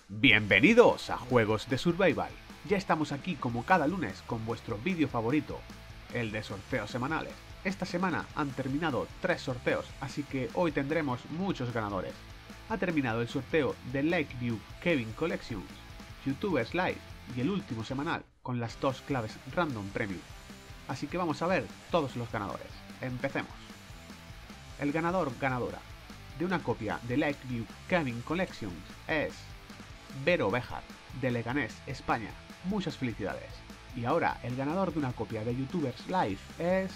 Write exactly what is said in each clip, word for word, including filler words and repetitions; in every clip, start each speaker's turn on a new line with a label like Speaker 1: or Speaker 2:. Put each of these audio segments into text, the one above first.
Speaker 1: Bienvenidos a Juegos de Survival. Ya estamos aquí como cada lunes con vuestro vídeo favorito, el de sorteos semanales. Esta semana han terminado tres sorteos, así que hoy tendremos muchos ganadores. Ha terminado el sorteo de Lakeview Kevin Collections, YouTubers Live y el último semanal con las dos claves Random Premium. Así que vamos a ver todos los ganadores. Empecemos. El ganador ganadora de una copia de Lakeview Kevin Collections es Vero Bejar, de Leganés, España. Muchas felicidades. Y ahora el ganador de una copia de YouTubers Live es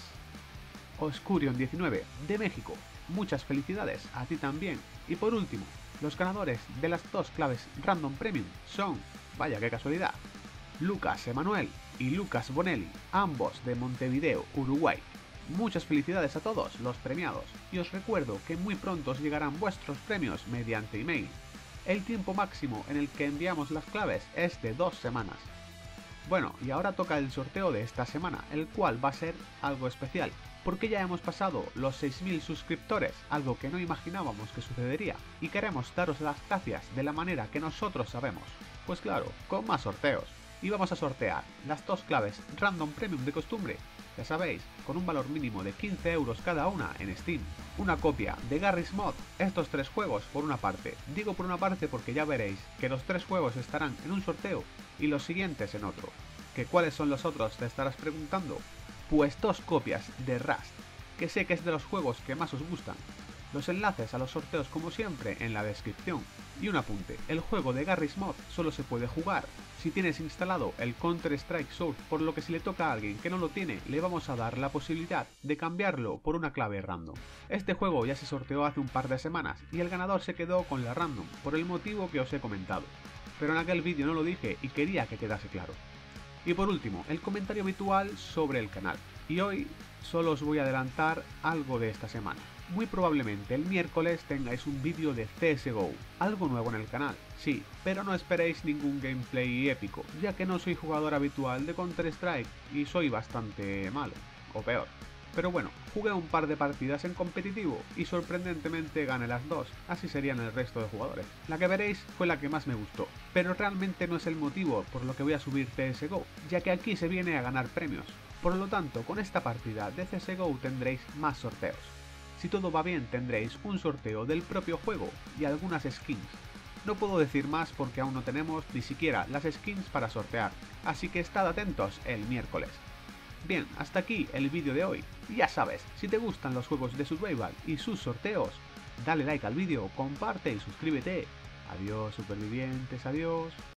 Speaker 1: Oscurion diecinueve, de México. Muchas felicidades a ti también. Y por último, los ganadores de las dos claves Random Premium son, vaya qué casualidad, Lucas Emanuel y Lucas Bonelli, ambos de Montevideo, Uruguay. Muchas felicidades a todos los premiados y os recuerdo que muy pronto os llegarán vuestros premios mediante email. El tiempo máximo en el que enviamos las claves es de dos semanas. Bueno, y ahora toca el sorteo de esta semana, el cual va a ser algo especial, porque ya hemos pasado los seis mil suscriptores, algo que no imaginábamos que sucedería, y queremos daros las gracias de la manera que nosotros sabemos. Pues claro, con más sorteos. Y vamos a sortear las dos claves Random Premium de costumbre, ya sabéis, con un valor mínimo de quince euros cada una en Steam. Una copia de Garry's Mod, estos tres juegos por una parte. Digo por una parte porque ya veréis que los tres juegos estarán en un sorteo y los siguientes en otro. ¿Que cuáles son los otros? Te estarás preguntando. Pues dos copias de Rust, que sé que es de los juegos que más os gustan. Los enlaces a los sorteos como siempre en la descripción. Y un apunte, el juego de Garry's Mod solo se puede jugar si tienes instalado el Counter-Strike Source, por lo que si le toca a alguien que no lo tiene, le vamos a dar la posibilidad de cambiarlo por una clave random. Este juego ya se sorteó hace un par de semanas y el ganador se quedó con la random, por el motivo que os he comentado. Pero en aquel vídeo no lo dije y quería que quedase claro. Y por último, el comentario habitual sobre el canal. Y hoy solo os voy a adelantar algo de esta semana. Muy probablemente el miércoles tengáis un vídeo de C S G O, algo nuevo en el canal, sí, pero no esperéis ningún gameplay épico, ya que no soy jugador habitual de Counter-Strike y soy bastante malo, o peor. Pero bueno, jugué un par de partidas en competitivo y sorprendentemente gané las dos, así serían el resto de jugadores. La que veréis fue la que más me gustó, pero realmente no es el motivo por lo que voy a subir C S G O, ya que aquí se viene a ganar premios. Por lo tanto, con esta partida de C S G O tendréis más sorteos. Si todo va bien tendréis un sorteo del propio juego y algunas skins. No puedo decir más porque aún no tenemos ni siquiera las skins para sortear, así que estad atentos el miércoles. Bien, hasta aquí el vídeo de hoy. Ya sabes, si te gustan los juegos de Survival y sus sorteos, dale like al vídeo, comparte y suscríbete. Adiós supervivientes, adiós.